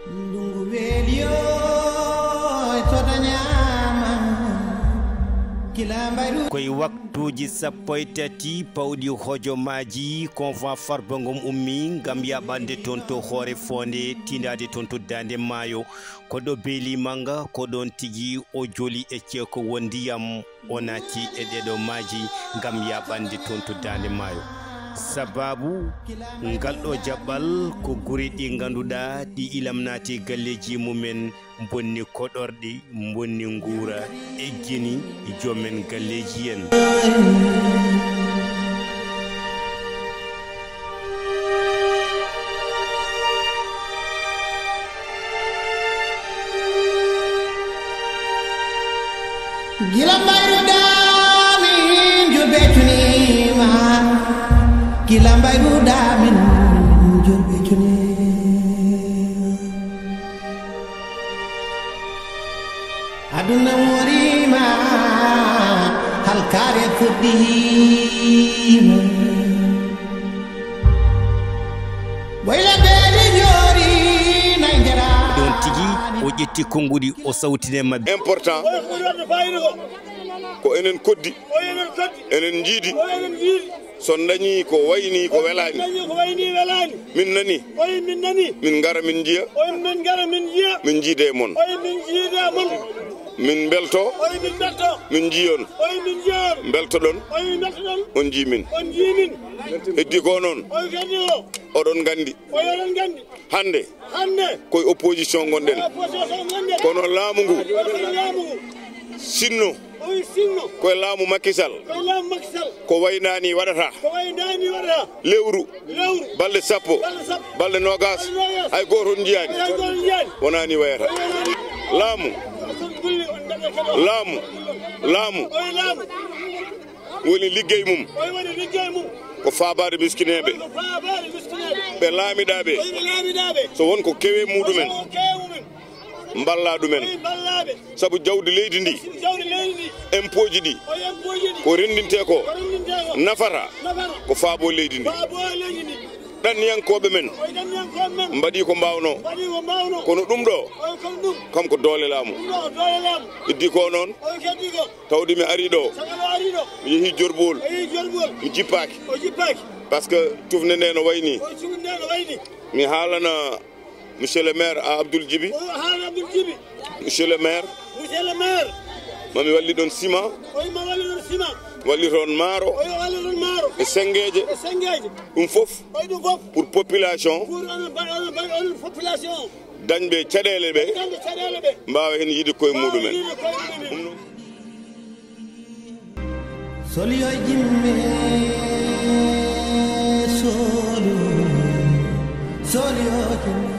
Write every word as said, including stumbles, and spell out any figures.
koye waktuji sappo e tati pawɗi hojomaji convent Farba Ngom ummi gam yaɓande toon to hoore fonde tindade toon to dande maayo koɗo beelimanga ko ɗon tigui o joli e ceeko won ndiyam o naati e ɗeɗo maaji gam yaɓande toon to dande maayo sababu ngalɗo jaɓɓal ko guri ɗi ganduɗa ɗi ilam naati galleji mumen bonni koɗorɗi bonni nguura e gini jomen galleji en gila mayruɗami julɓe tunima gila mayruɗamin julɓe tunima aduna morima halkare fuɗɗima boyla beeli jori naydera ɗon tigui o ƴetti konngudi o sawtine mabɓe important ko enen koddi enen jiidi so dañi ko wayni ko welani min nani min gara min jiya min jiide mon min belto min jiyon belto ɗon on jimin heddi ko noon oɗon gandi hande koye opposition gonɗen kono laamu ngu sinno koye laamu Macky Sall ko waynani waɗata lewru balɗe sappo balɗe nogas hay goto on jiyani wonani wayata laamu laamu laamu woni liggey mum ko faabade miskineɓe ɓe laamiɗaɓe so wonko kewe muɗumen mballa ɗumen sabu jawdi leydi ndi impôt ji ɗi ko rendinte ko nafata ko faabo leydi ndi ɗanniyankoɓe men mbaɗi ko mbawno kono ɗum ɗo kam ko doole laamu iddi ko noon tawde mi ari ɗo mi yeehi jorbol mi jippaki par ce que tufne nde no wayni mi haalana monsieur le maire a Abdoul Djibi monsieur le maire mami walli ɗon ciment walli toon maaro e sengeje ɗum fof pour population dañɓe caɗele ɓe mbawa hen yiide koye muɗumen solio jimme solio solio jimme